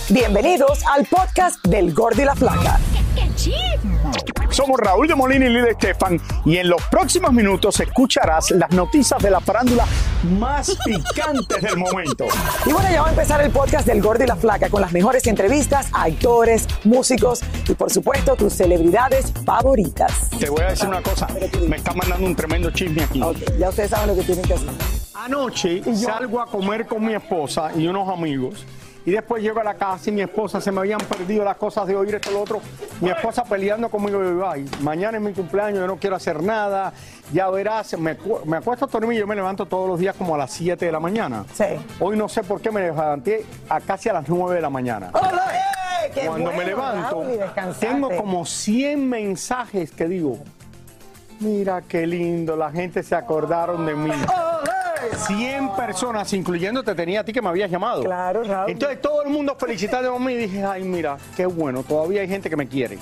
Bienvenidos al podcast del Gordo y la Flaca. Somos Raúl de Molina y Lidia Estefan y en los próximos minutos escucharás las noticias de la farándula más picantes del momento. Y bueno, ya va a empezar el podcast del Gordo y la Flaca con las mejores entrevistas a actores, músicos y por supuesto tus celebridades favoritas. Te voy a decir una cosa, me está mandando un tremendo chisme aquí. Okay, ya ustedes saben lo que tienen que hacer. Anoche salgo a comer con mi esposa y unos amigos. Y después llego a la casa y mi esposa, se me habían perdido las cosas de oír esto y lo otro. Mi esposa peleando conmigo, ay, mañana es mi cumpleaños, yo no quiero hacer nada. Ya verás, me acuesto a dormir y yo me levanto todos los días como a las 7 de la mañana. Sí. Hoy no sé por qué me levanté casi a las 9 de la mañana. Cuando me levanto, tengo como 100 mensajes que digo, mira qué lindo, la gente se acordaron de mí. 100 personas, incluyéndote, tenía a ti que me habías llamado. Claro, Raúl. Entonces todo el mundo felicitándome a mí y dije, ay, mira, qué bueno, todavía hay gente que me quiere.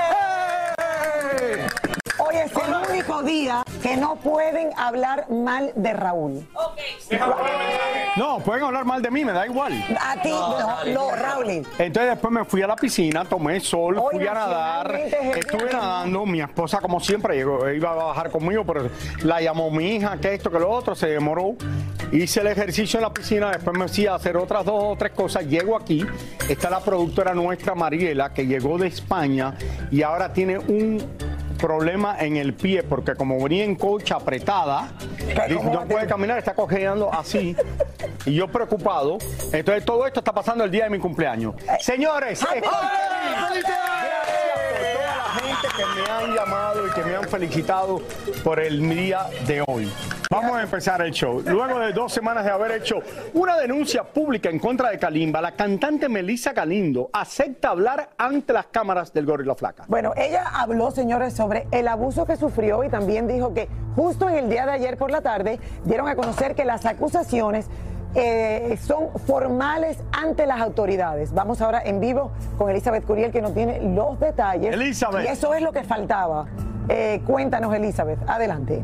Hoy es el único día que no pueden hablar mal de Raúl. No, pueden hablar mal de mí, me da igual. A ti, no, Raúl. Entonces después me fui a la piscina, tomé sol, Hoy fui a nadar, nacionalmente estuve nadando, mi esposa como siempre llegó, iba a bajar conmigo, pero la llamó mi hija, que esto, que lo otro, se demoró. Hice el ejercicio en la piscina, después me fui a hacer otras 2 o 3 cosas, llego aquí, está la productora nuestra Mariela, que llegó de España y ahora tiene un problema en el pie, porque como venía en coche apretada, no puede caminar, está cojeando así. Y yo preocupado. Entonces todo esto está pasando el día de mi cumpleaños. Señores, gracias por toda la gente que me han llamado y que me han felicitado por el día de hoy. Vamos a empezar el show. Luego de 2 semanas de haber hecho una denuncia pública en contra de Kalimba, la cantante Melissa Galindo acepta hablar ante las cámaras del Gordo y la Flaca. Bueno, ella habló, señores, sobre el abuso que sufrió y también dijo que justo en el día de ayer por la tarde dieron a conocer que las acusaciones son formales ante las autoridades. Vamos ahora en vivo con Elizabeth Curiel, que nos tiene los detalles. Elizabeth. Y eso es lo que faltaba. Cuéntanos, Elizabeth, adelante.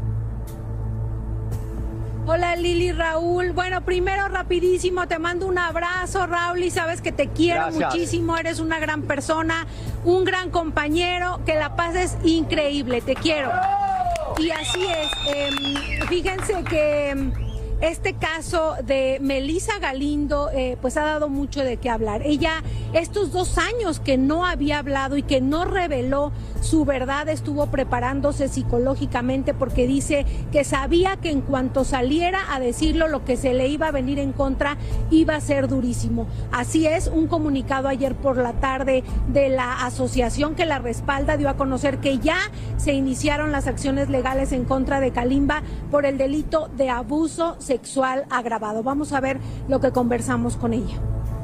Hola Lili, Raúl. Bueno, primero rapidísimo, te mando un abrazo, Raúl, y sabes que te quiero muchísimo, eres una gran persona, un gran compañero, que la pases increíble, te quiero. Y así es, fíjense que este caso de Melissa Galindo pues ha dado mucho de qué hablar. Ella, estos 2 años que no había hablado y que no reveló su verdad, estuvo preparándose psicológicamente porque dice que sabía que en cuanto saliera a decirlo, lo que se le iba a venir en contra iba a ser durísimo. Así es, un comunicado ayer por la tarde de la asociación que la respalda dio a conocer que ya se iniciaron las acciones legales en contra de Kalimba por el delito de abuso sexual agravado. Vamos a ver lo que conversamos con ella.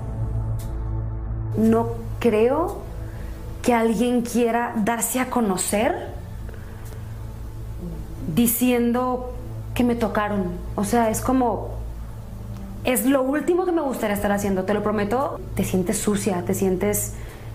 No creo que alguien quiera darse a conocer diciendo que me tocaron. O sea, es como, es lo último que me gustaría estar haciendo, te lo prometo. Te sientes sucia, te sientes,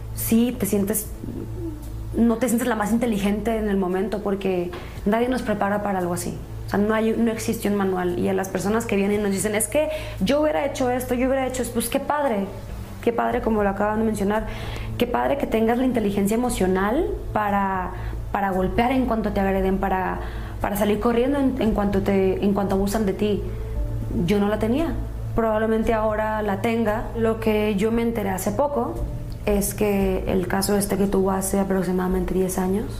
no te sientes la más inteligente en el momento, porque nadie nos prepara para algo así. O sea, no existe un manual. Y a las personas que vienen y nos dicen, es que yo hubiera hecho esto, yo hubiera hecho esto, pues qué padre, como lo acaban de mencionar, qué padre que tengas la inteligencia emocional para golpear en cuanto te agreden, para salir corriendo en cuanto abusan de ti. Yo no la tenía, probablemente ahora la tenga. Lo que yo me enteré hace poco es que el caso este que tuvo hace aproximadamente 10 años,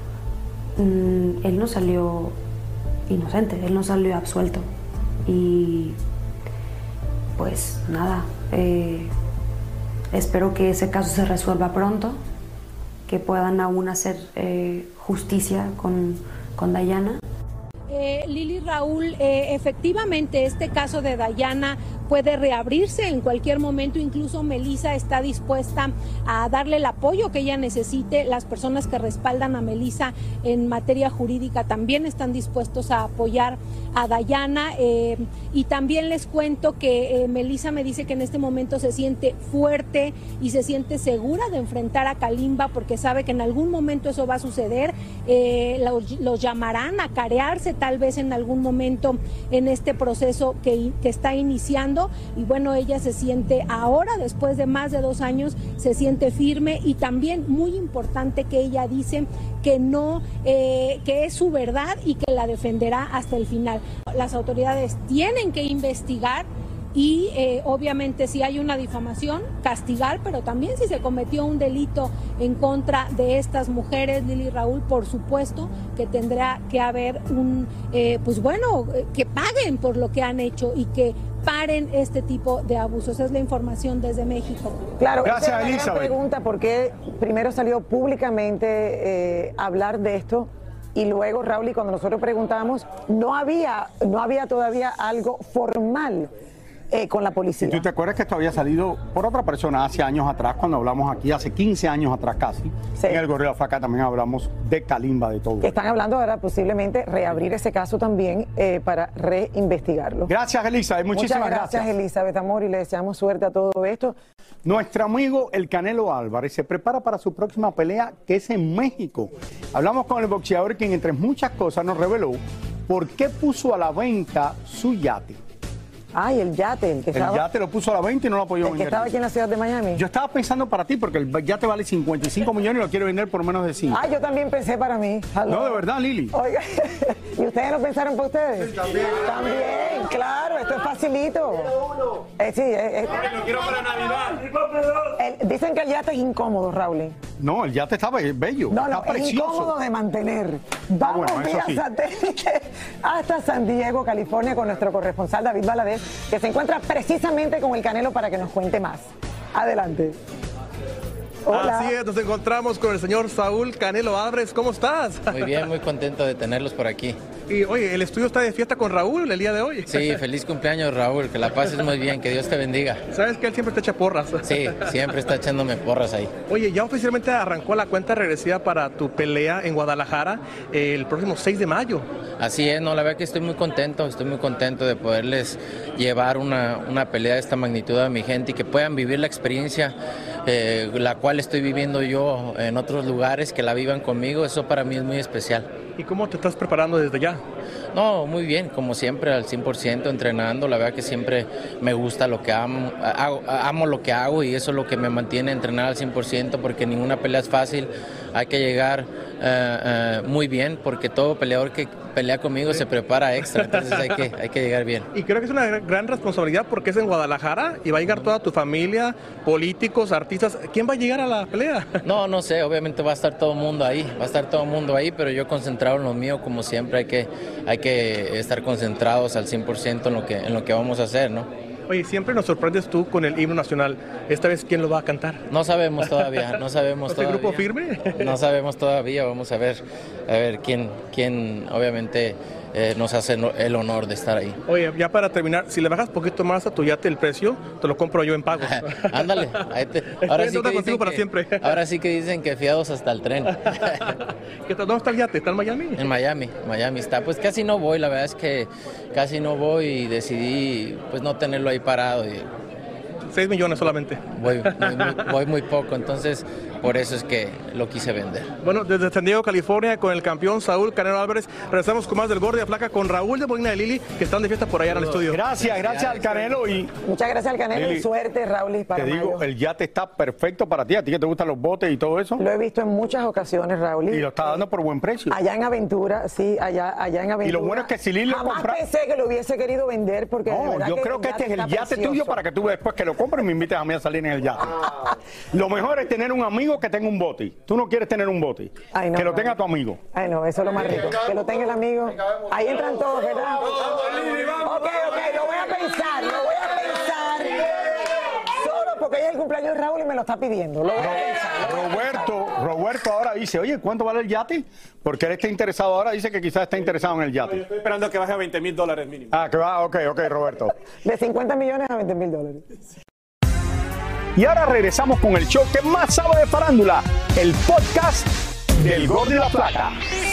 él no salió inocente, él no salió absuelto. Y pues nada, espero que ese caso se resuelva pronto, que puedan aún hacer justicia con Dayana. Lili, Raúl, efectivamente este caso de Dayana puede reabrirse en cualquier momento. Incluso Melissa está dispuesta a darle el apoyo que ella necesite. Las personas que respaldan a Melissa en materia jurídica también están dispuestos a apoyar a Dayana. Y también les cuento que Melissa me dice que en este momento se siente fuerte y se siente segura de enfrentar a Kalimba, porque sabe que en algún momento eso va a suceder. Los llamarán a carearse tal vez en algún momento en este proceso que está iniciando. pasando y bueno, ella se siente ahora, después de más de 2 años, se siente firme y también muy importante que ella dice que no, que es su verdad y que la defenderá hasta el final. Las autoridades tienen que investigar y obviamente si hay una difamación, castigar, pero también si se cometió un delito en contra de estas mujeres, Lili Raúl, por supuesto que tendrá que haber que paguen por lo que han hecho y que paren este tipo de abusos. Esa es la información desde México. Claro, gracias, esa es la Elizabeth. gran pregunta, ¿por qué primero salió públicamente hablar de esto? Y luego, Raúl, y cuando nosotros preguntábamos, no había todavía algo formal con la policía. ¿Y tú te acuerdas que esto había salido por otra persona hace años atrás, cuando hablamos aquí, hace 15 años atrás casi? Sí. En el Gordo de la Flaca también hablamos de Kalimba, de todo. Que están hablando ahora posiblemente reabrir ese caso también para reinvestigarlo. Gracias, Elizabeth. Muchísimas gracias. Elizabeth, amor, y le deseamos suerte a todo esto. Nuestro amigo el Canelo Álvarez se prepara para su próxima pelea, que es en México. Hablamos con el boxeador, quien entre muchas cosas nos reveló por qué puso a la venta su yate. Ay, el yate. El yate lo puso a la venta y no lo apoyó vender. ¿El que estaba aquí en la ciudad de Miami? Yo estaba pensando para ti, porque el yate vale 55 millones y lo quiero vender por menos de 5. Ah, yo también pensé para mí. No, de verdad, Lili. Oiga, ¿y ustedes lo pensaron para ustedes? Sí, también. También, claro, esto es facilito. Lo quiero para Navidad. Dicen que el yate es incómodo, Raúl. No, el yate está bello. No, está es precioso. incómodo de mantener. Vamos vía satélite hasta San Diego, California, con nuestro corresponsal David Valadez, que se encuentra precisamente con el Canelo para que nos cuente más. Adelante. Hola. Así es, nos encontramos con el señor Saúl Canelo Álvarez. ¿Cómo estás? Muy bien, muy contento de tenerlos por aquí. Y oye, el estudio está de fiesta con Raúl el día de hoy. Sí, feliz cumpleaños, Raúl, que la pases muy bien, que Dios te bendiga. Sabes que él siempre te echa porras. Sí, siempre está echándome porras ahí. Oye, ya oficialmente arrancó la cuenta regresiva para tu pelea en Guadalajara el próximo 6 de mayo. Así es, no, la verdad que estoy muy contento de poderles llevar una pelea de esta magnitud a mi gente y que puedan vivir la experiencia la cual estoy viviendo yo en otros lugares, que la vivan conmigo. Eso para mí es muy especial. ¿Y cómo te estás preparando desde ya? No, muy bien, como siempre, al 100% entrenando. La verdad que siempre me gusta lo que amo lo que hago, y eso es lo que me mantiene a entrenar al 100%, porque ninguna pelea es fácil. Hay que llegar muy bien, porque todo peleador que pelea conmigo se prepara extra, entonces hay que llegar bien. Y creo que es una gran responsabilidad, porque es en Guadalajara y va a llegar toda tu familia, políticos, artistas. ¿Quién va a llegar a la pelea? No sé, obviamente va a estar todo el mundo ahí, pero yo concentrado en lo mío, como siempre. Hay que estar concentrados al 100% en lo que vamos a hacer, ¿no? Oye, siempre nos sorprendes tú con el himno nacional. ¿Esta vez quién lo va a cantar? No sabemos todavía, ¿Este grupo firme? No sabemos todavía, vamos a ver quién obviamente nos hace el honor de estar ahí. Oye, ya para terminar, si le bajas poquito más a tu yate el precio, te lo compro yo en pagos. Ándale, ahora sí que dicen que fiados hasta el tren. ¿Dónde está el yate? ¿Está en Miami? En Miami está. Pues casi no voy, la verdad es que casi no voy, y decidí pues no tenerlo ahí parado. 6 millones solamente. Voy muy poco, entonces por eso es que lo quise vender. Bueno, desde San Diego, California, con el campeón Saúl Canelo Álvarez, regresamos con más del Gordo de la Flaca con Raúl de Molina de Lili, que están de fiesta por allá en el estudio. Gracias al Canelo. Muchas gracias al Canelo, Lili, y suerte, Raúl, para te digo, mayo. El yate está perfecto para ti. ¿A ti que te gustan los botes y todo eso? Lo he visto en muchas ocasiones, Raúl. Y lo está dando por buen precio. Allá en Aventura, sí, allá en Aventura. Y lo bueno es que si Lili lo compra... Jamás pensé que lo hubiese querido vender, porque no, yo creo que este es el yate tuyo, para que tú después que lo compres me invites a mí a salir en el yate. Lo mejor es tener un amigo que tenga un bote. Tú no quieres tener un bote. Ay, no, que lo tenga tu amigo. Ay, no, eso es lo más rico. Que lo tenga el amigo. Ahí entran todos, ¿verdad? Ok, lo voy a pensar. Solo porque es el cumpleaños de Raúl y me lo está pidiendo. Lo voy a pensar. Roberto ahora dice, oye, ¿cuánto vale el yate? Porque él está interesado ahora, dice que quizás está interesado en el yate. Yo estoy esperando que baje a $20,000 mínimo. Que va, ok, Roberto. De 50 millones a $20,000. Y ahora regresamos con el show que más sabe de farándula, el podcast del Gordo de la Flaca.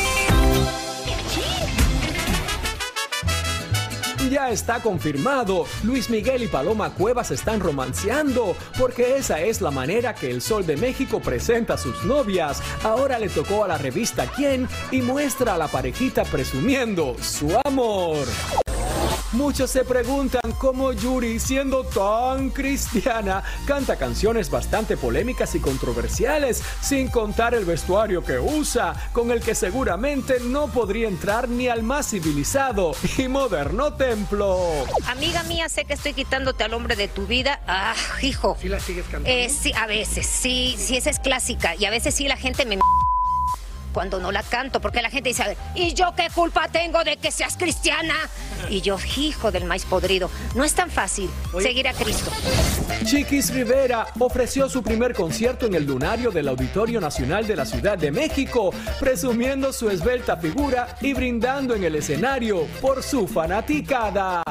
Ya está confirmado, Luis Miguel y Paloma Cuevas están romanceando, porque esa es la manera que el Sol de México presenta a sus novias. Ahora le tocó a la revista Quién y muestra a la parejita presumiendo su amor. Muchos se preguntan cómo Yuri, siendo tan cristiana, canta canciones bastante polémicas y controversiales, sin contar el vestuario que usa, con el que seguramente no podría entrar ni al más civilizado y moderno templo. Amiga mía, sé que estoy quitándote al hombre de tu vida. Ah, hijo. ¿Sí la sigues cantando? Sí, a veces, sí, esa es clásica. Y a veces sí la gente me... cuando no la canto, porque la gente dice, a ver, ¿y yo qué culpa tengo de que seas cristiana? Y yo, hijo del maíz podrido, no es tan fácil seguir a Cristo. Chiquis Rivera ofreció su primer concierto en el lunario del Auditorio Nacional de la Ciudad de México, presumiendo su esbelta figura y brindando en el escenario por su fanaticada.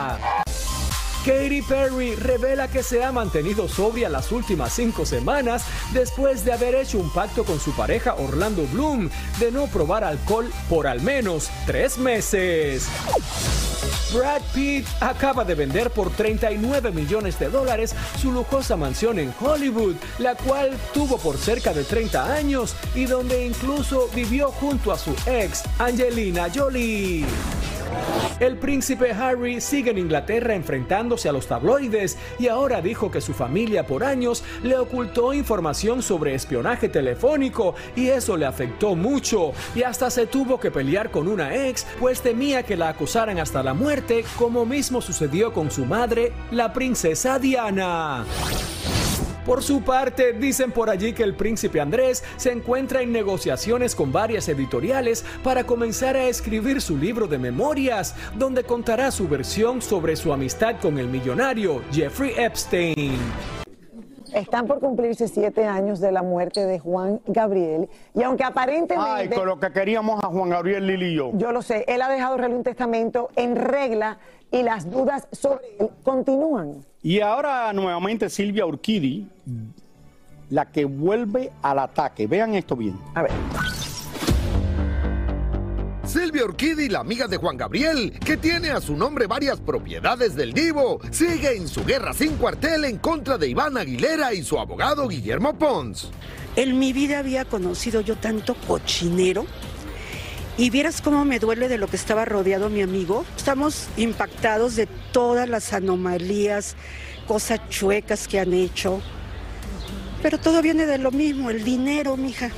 Katy Perry revela que se ha mantenido sobria las últimas 5 semanas después de haber hecho un pacto con su pareja Orlando Bloom de no probar alcohol por al menos 3 meses. Brad Pitt acaba de vender por $39 millones su lujosa mansión en Hollywood, la cual tuvo por cerca de 30 años y donde incluso vivió junto a su ex, Angelina Jolie. El príncipe Harry sigue en Inglaterra enfrentándose a los tabloides y ahora dijo que su familia por años le ocultó información sobre espionaje telefónico y eso le afectó mucho y hasta se tuvo que pelear con una ex pues temía que la acusaran hasta la muerte, como mismo sucedió con su madre, la princesa Diana. Por su parte, dicen por allí que el príncipe Andrés se encuentra en negociaciones con varias editoriales para comenzar a escribir su libro de memorias, donde contará su versión sobre su amistad con el millonario Jeffrey Epstein. Están por cumplirse 7 años de la muerte de Juan Gabriel y aunque aparentemente... Ay, con lo que queríamos a Juan Gabriel, Lili y yo. Yo lo sé, él ha dejado realizar un testamento en regla y las dudas sobre él continúan. Y ahora nuevamente Silvia Urquidi, la que vuelve al ataque. Vean esto bien. A ver. Silvia Urquidi, la amiga de Juan Gabriel, que tiene a su nombre varias propiedades del divo, sigue en su guerra sin cuartel en contra de Iván Aguilera y su abogado Guillermo Pons. En mi vida había conocido yo tanto cochinero. Y vieras cómo me duele de lo que estaba rodeado mi amigo. Estamos impactados de todas las anomalías, cosas chuecas que han hecho. Pero todo viene de lo mismo, el dinero, mija.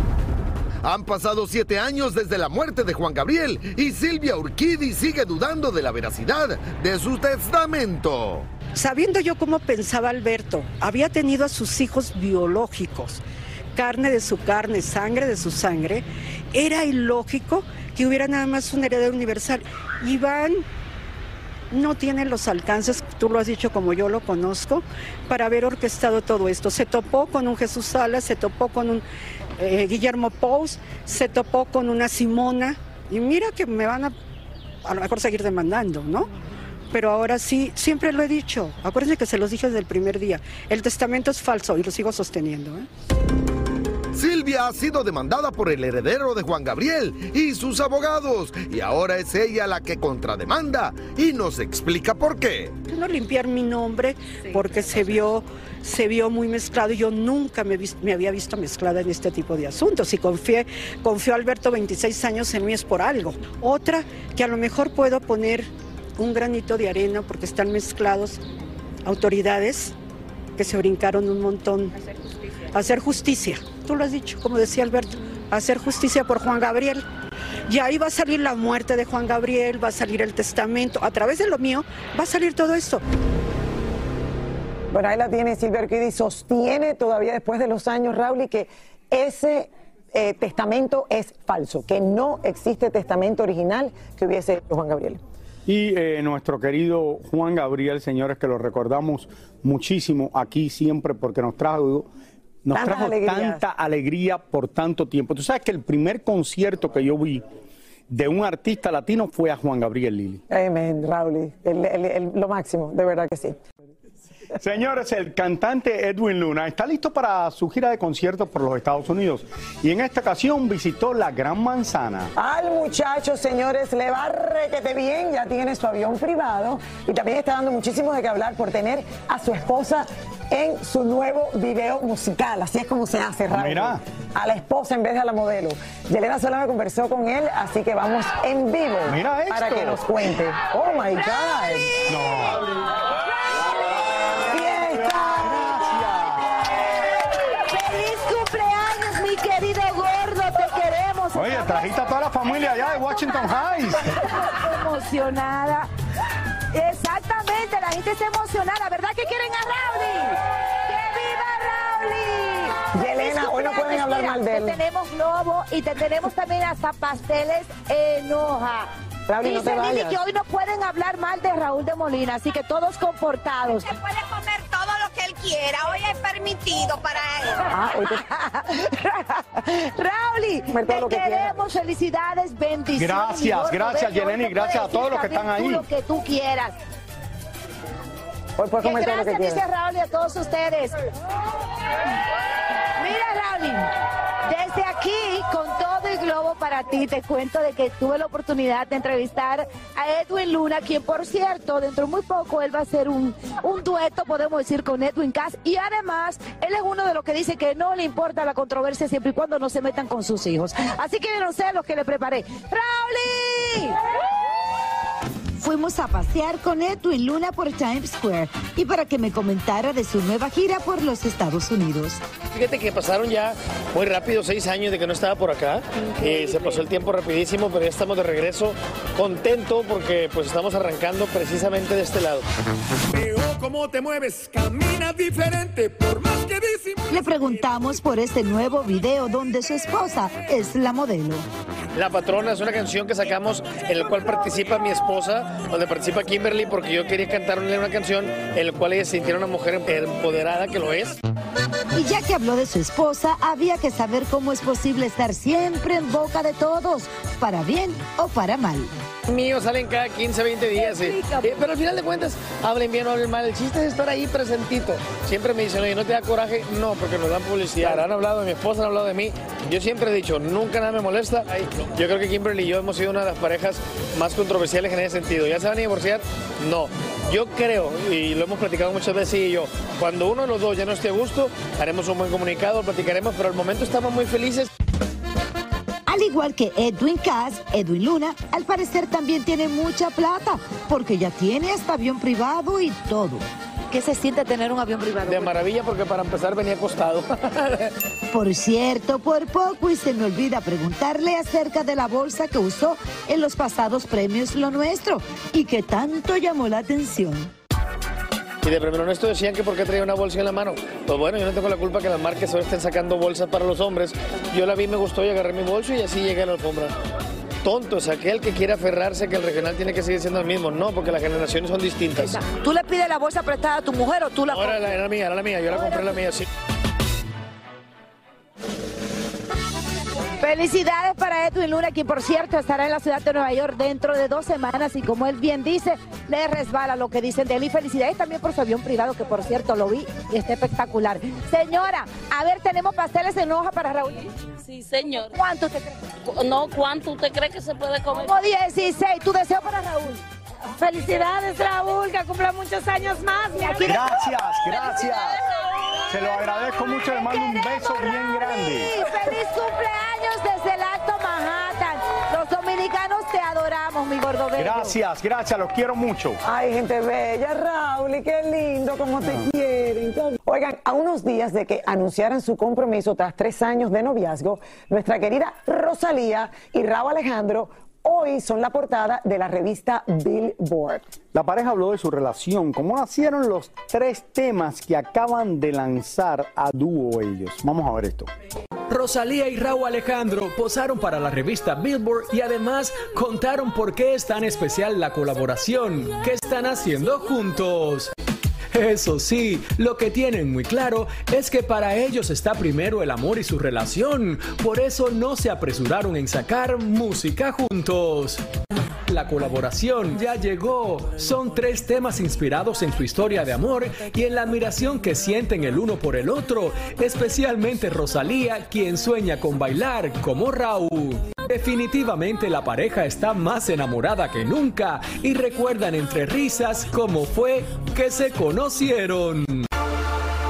Han pasado 7 años desde la muerte de Juan Gabriel y Silvia Urquidi sigue dudando de la veracidad de su testamento. Sabiendo yo cómo pensaba Alberto, había tenido a sus hijos biológicos, carne de su carne, sangre de su sangre, era ilógico que hubiera nada más un heredero universal. Iván no tiene los alcances, tú lo has dicho como yo lo conozco, para haber orquestado todo esto. Se topó con un Jesús Salas, se topó con un Guillermo Pous, se topó con una Simona, y mira que me van a lo mejor seguir demandando, ¿no? Pero ahora sí, siempre lo he dicho, acuérdense que se los dije desde el primer día, el testamento es falso y lo sigo sosteniendo, ¿eh? Silvia ha sido demandada por el heredero de Juan Gabriel y sus abogados, y ahora es ella la que contrademanda y nos explica por qué. No limpiar mi nombre porque se vio muy mezclado y yo nunca me había visto mezclada en este tipo de asuntos y confió Alberto 26 años en mí es por algo. Otra que a lo mejor puedo poner un granito de arena porque están mezclados autoridades que se brincaron un montón. Hacer justicia, tú lo has dicho, como decía Alberto, hacer justicia por Juan Gabriel. Y ahí va a salir la muerte de Juan Gabriel, va a salir el testamento, a través de lo mío va a salir todo esto. Bueno, ahí la tiene Silvia Urquidi, sostiene todavía después de los años, Raúl, y que ese testamento es falso, que no existe testamento original que hubiese hecho Juan Gabriel. Y nuestro querido Juan Gabriel, señores, que lo recordamos muchísimo aquí siempre porque nos trajo tanta alegría por tanto tiempo. Tú sabes que el primer concierto que yo vi de un artista latino fue a Juan Gabriel, Lili. Amén, Raúl, lo máximo, de verdad que sí. Señores, el cantante Edwin Luna está listo para su gira de conciertos por los Estados Unidos y en esta ocasión visitó la Gran Manzana. Al muchacho, señores, le va requete bien, ya tiene su avión privado y también está dando muchísimo de qué hablar por tener a su esposa en su nuevo video musical. Así es como se hace, Raúl. Mira. A la esposa en vez de a la modelo. Yelena Solano conversó con él, así que vamos en vivo. Mira esto. Para que nos cuente. Oh my God. No. Querido gordo, te queremos. Oye, trajiste a toda la familia allá de Washington Heights. Emocionada. Exactamente, la gente está emocionada. ¿Verdad que quieren a Rowdy? ¡Que viva Rowdy! Yelena, hoy no pueden hablar mal de él. Te tenemos globo y te tenemos también hasta pasteles en hoja. Rowdy, no te Dice Lili vayas. que hoy no pueden hablar mal de Raúl de Molina, así que todos comportados. Se puede comer todo lo que él quiera, hoy es permitido para él. Ah, hoy Rowdy, Comer todo lo te que queremos, felicidades, bendiciones. Gracias, mi gordo, gracias, bello. Yelena, y Hoy te gracias a puedes todos los que decir están también ahí. tú lo que tú quieras. Hoy puedes comer todo lo que Gracias, dice quieras. Raúl, y a todos ustedes. Mira, Raúl, desde aquí, con todo el globo para ti, te cuento de que tuve la oportunidad de entrevistar a Edwin Luna, quien, por cierto, dentro de muy poco él va a hacer un dueto, podemos decir, con Edwin Cass. Y además, él es uno de los que dice que no le importa la controversia siempre y cuando no se metan con sus hijos. Así que no sé los que le preparé. ¡Raúl! Fuimos a pasear con Edwin Luna por Times Square y para que me comentara de su nueva gira por los Estados Unidos. Fíjate que pasaron ya muy rápido 6 años de que no estaba por acá. Se pasó el tiempo rapidísimo, pero ya estamos de regreso. Contento porque pues estamos arrancando precisamente de este lado. Veo cómo te mueves, caminas diferente, por más que disimules. Le preguntamos por este nuevo video donde su esposa es la modelo. La Patrona es una canción que sacamos en la cual participa mi esposa, donde participa Kimberly, porque yo quería cantarle una canción en la cual ella se sintiera una mujer empoderada, que lo es. Y ya que habló de su esposa, había que saber cómo es posible estar siempre en boca de todos, para bien o para mal. Míos salen cada 15, 20 días, sí. Pero al final de cuentas, hablen bien o hablen mal, el chiste es estar ahí presentito. Siempre me dicen, oye, ¿no te da coraje? No, porque nos dan publicidad. Han hablado de mi esposa, han hablado de mí. Yo siempre he dicho, nunca nada me molesta. Yo creo que Kimberly y yo hemos sido una de las parejas más controversiales en ese sentido. ¿Ya se van a divorciar? No. Yo creo, y lo hemos platicado muchas veces ella y yo, cuando uno de los dos ya no esté a gusto, haremos un buen comunicado, platicaremos, pero al momento estamos muy felices. Al igual que Edwin Cass, Edwin Luna, al parecer también tiene mucha plata, porque ya tiene hasta avión privado y todo. ¿Qué se siente tener un avión privado? De maravilla, porque para empezar venía acostado. Por cierto, por poco y se me olvida preguntarle acerca de la bolsa que usó en los pasados premios Lo Nuestro y que tanto llamó la atención. Y de Premio Honesto decían que por qué traía una bolsa en la mano. Pues bueno, yo no tengo la culpa que las marcas ahora estén sacando bolsas para los hombres. Yo la vi, me gustó y agarré mi bolso y así llegué a la alfombra. Tonto es aquel que quiere aferrarse que el regional tiene que seguir siendo el mismo. No, porque las generaciones son distintas. ¿Tú le pides la bolsa prestada a tu mujer o tú la compras? Era la mía, yo la compré la mía, sí. Felicidades para Edwin Luna, quien por cierto estará en la ciudad de Nueva York dentro de 2 semanas y como él bien dice, le resbala lo que dicen de él. Y felicidades también por su avión privado, que por cierto lo vi y está espectacular. Señora, a ver, tenemos pasteles en hoja para Raúl. Sí, señor. ¿Cuánto usted cree? No, ¿cuánto usted cree que se puede comer? Como 16. ¿Tu deseo para Raúl? Felicidades, Raúl, que cumpla muchos años más. Gracias. Se lo agradezco mucho, le mando un beso bien grande. ¡Feliz cumpleaños desde el Alto Manhattan! Los dominicanos te adoramos, mi gordo bello. Gracias, los quiero mucho. Ay, gente bella, Raúl, y qué lindo, cómo te quieren. Oigan, a unos días de que anunciaran su compromiso tras 3 años de noviazgo, nuestra querida Rosalía y Rauw Alejandro hoy son la portada de la revista Billboard. La pareja habló de su relación, cómo nacieron los 3 temas que acaban de lanzar a dúo ellos. Vamos a ver esto. Rosalía y Rauw Alejandro posaron para la revista Billboard y además contaron por qué es tan especial la colaboración que están haciendo juntos. Eso sí, lo que tienen muy claro es que para ellos está primero el amor y su relación, por eso no se apresuraron en sacar música juntos. La colaboración ya llegó. Son 3 temas inspirados en su historia de amor y en la admiración que sienten el uno por el otro, especialmente Rosalía, quien sueña con bailar como Rauw. Definitivamente la pareja está más enamorada que nunca y recuerdan entre risas cómo fue que se conocieron.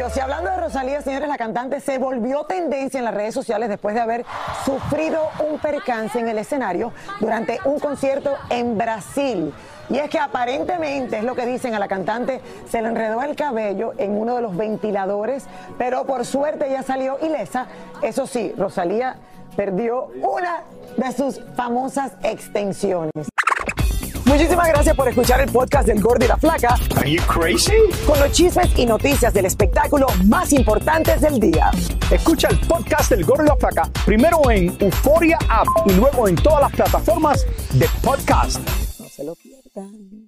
Dios. Y hablando de Rosalía, señores, la cantante se volvió tendencia en las redes sociales después de haber sufrido un percance en el escenario durante un concierto en Brasil. Y es que aparentemente, es lo que dicen, a la cantante se le enredó el cabello en uno de los ventiladores, pero por suerte ya salió ilesa. Eso sí, Rosalía perdió una de sus famosas extensiones. Muchísimas gracias por escuchar el podcast del Gordo y la Flaca. Are you crazy? Con los chismes y noticias del espectáculo más importantes del día. Escucha el podcast del Gordo y la Flaca primero en Euphoria App y luego en todas las plataformas de podcast. No se lo pierdan.